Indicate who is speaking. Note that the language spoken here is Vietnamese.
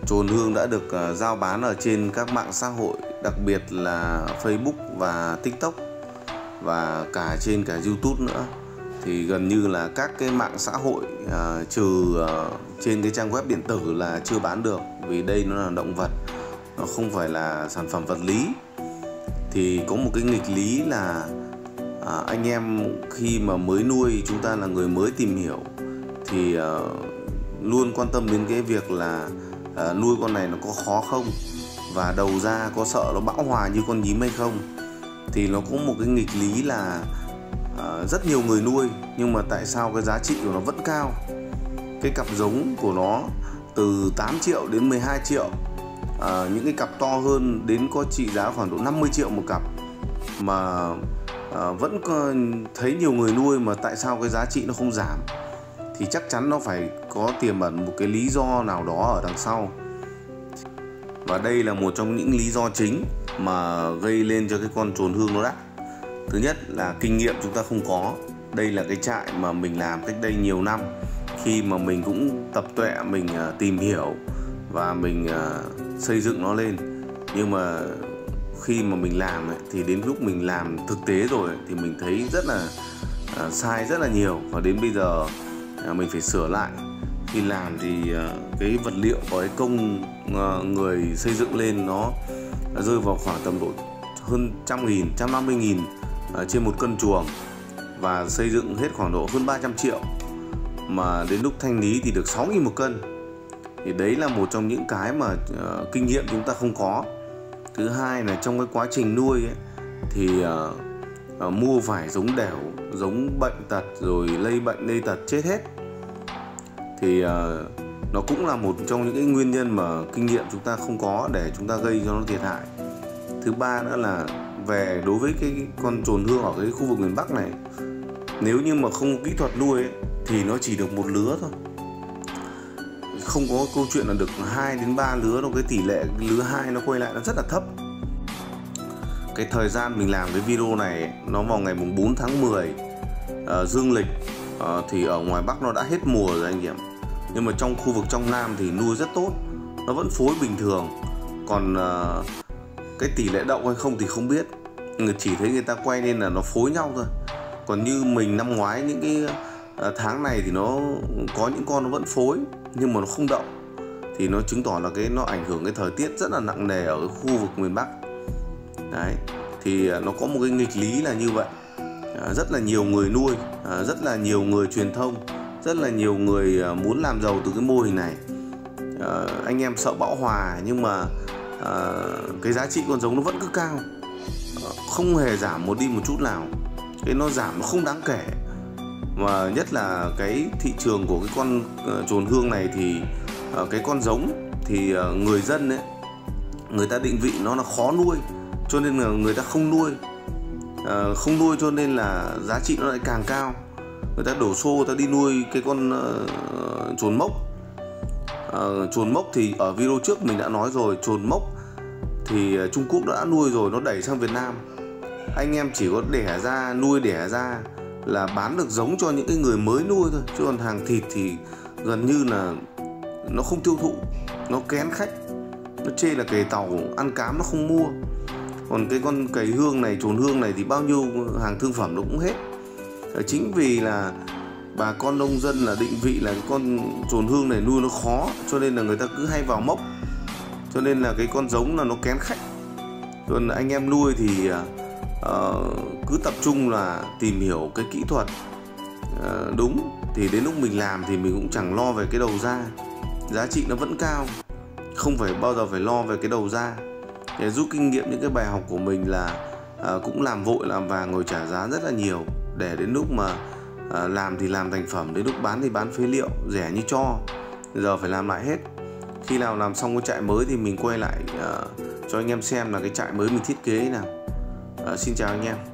Speaker 1: chồn hương đã được giao bán ở trên các mạng xã hội, đặc biệt là Facebook và TikTok và cả trên cả YouTube nữa. Thì gần như là các cái mạng xã hội trừ trên cái trang web điện tử là chưa bán được, vì đây nó là động vật, nó không phải là sản phẩm vật lý. Thì có một cái nghịch lý là anh em khi mà mới nuôi, chúng ta là người mới tìm hiểu thì luôn quan tâm đến cái việc là nuôi con này nó có khó không, và đầu ra có sợ nó bão hòa như con nhím hay không. Thì nó có một cái nghịch lý là rất nhiều người nuôi, nhưng mà tại sao cái giá trị của nó vẫn cao. Cái cặp giống của nó từ 8 triệu đến 12 triệu, những cái cặp to hơn đến có trị giá khoảng độ 50 triệu một cặp, mà vẫn thấy nhiều người nuôi, mà tại sao cái giá trị nó không giảm. Thì chắc chắn nó phải có tiềm ẩn một cái lý do nào đó ở đằng sau. Và đây là một trong những lý do chính mà gây lên cho cái con chồn hương nó đắt. Thứ nhất là kinh nghiệm chúng ta không có. Đây là cái trại mà mình làm cách đây nhiều năm, khi mà mình cũng tập tuệ, mình tìm hiểu và mình xây dựng nó lên. Nhưng mà khi mà mình làm thì đến lúc mình làm thực tế rồi thì mình thấy rất là sai rất là nhiều, và đến bây giờ mình phải sửa lại. Khi làm thì cái vật liệu và cái công người xây dựng lên nó rơi vào khoảng tầm độ hơn 100.000, 150.000 trên một cân chuồng, và xây dựng hết khoảng độ hơn 300 triệu, mà đến lúc thanh lý thì được 6.000 một cân. Thì đấy là một trong những cái mà kinh nghiệm chúng ta không có. Thứ hai là trong cái quá trình nuôi ấy, thì mua phải giống đẻo, giống bệnh tật, rồi lây bệnh lây tật chết hết. Thì nó cũng là một trong những cái nguyên nhân mà kinh nghiệm chúng ta không có để chúng ta gây cho nó thiệt hại. Thứ ba nữa là về đối với cái con chồn hương ở cái khu vực miền Bắc này, nếu như mà không có kỹ thuật nuôi ấy, thì nó chỉ được một lứa thôi, không có câu chuyện là được 2 đến 3 lứa đâu. Cái tỷ lệ lứa 2 nó quay lại nó rất là thấp. Cái thời gian mình làm cái video này nó vào ngày 4 tháng 10 dương lịch, thì ở ngoài Bắc nó đã hết mùa rồi anh em. Nhưng mà trong khu vực trong Nam thì nuôi rất tốt, nó vẫn phối bình thường. Còn cái tỷ lệ đậu hay không thì không biết, chỉ thấy người ta quay lên là nó phối nhau thôi. Còn như mình năm ngoái những cái tháng này thì nó có những con nó vẫn phối nhưng mà nó không đậu, thì nó chứng tỏ là nó ảnh hưởng cái thời tiết rất là nặng nề ở cái khu vực miền Bắc. Đấy, thì nó có một cái nghịch lý là như vậy. Rất là nhiều người nuôi, rất là nhiều người truyền thông, rất là nhiều người muốn làm giàu từ cái mô hình này. Anh em sợ bão hòa, nhưng mà cái giá trị con giống nó vẫn cứ cao, không hề giảm một đi một chút nào. Cái nó giảm nó không đáng kể. Mà nhất là cái thị trường của cái con chồn hương này thì cái con giống thì người dân ấy, người ta định vị nó là khó nuôi, cho nên là người ta không nuôi. Không nuôi cho nên là giá trị nó lại càng cao. Người ta đổ xô, người ta đi nuôi cái con chồn mốc. Chồn mốc thì ở video trước mình đã nói rồi, chồn mốc thì Trung Quốc đã nuôi rồi, nó đẩy sang Việt Nam. Anh em chỉ có đẻ ra, nuôi đẻ ra là bán được giống cho những cái người mới nuôi thôi, chứ còn hàng thịt thì gần như là nó không tiêu thụ, nó kén khách, nó chê là cầy tàu ăn cám nó không mua. Còn cái con cầy hương này, chồn hương này thì bao nhiêu hàng thương phẩm nó cũng hết. Chính vì là bà con nông dân là định vị là cái con chồn hương này nuôi nó khó, cho nên là người ta cứ hay vào mốc, cho nên là cái con giống là nó kén khách. Còn anh em nuôi thì cứ tập trung là tìm hiểu cái kỹ thuật đúng, thì đến lúc mình làm thì mình cũng chẳng lo về cái đầu ra, giá trị nó vẫn cao, không phải bao giờ phải lo về cái đầu ra. Để rút kinh nghiệm những cái bài học của mình là cũng làm vội làm vàng ngồi trả giá rất là nhiều, để đến lúc mà làm thì làm thành phẩm, đến lúc bán thì bán phế liệu rẻ như cho. Giờ phải làm lại hết. Khi nào làm xong cái trại mới thì mình quay lại cho anh em xem là cái trại mới mình thiết kế nào. Xin chào anh em.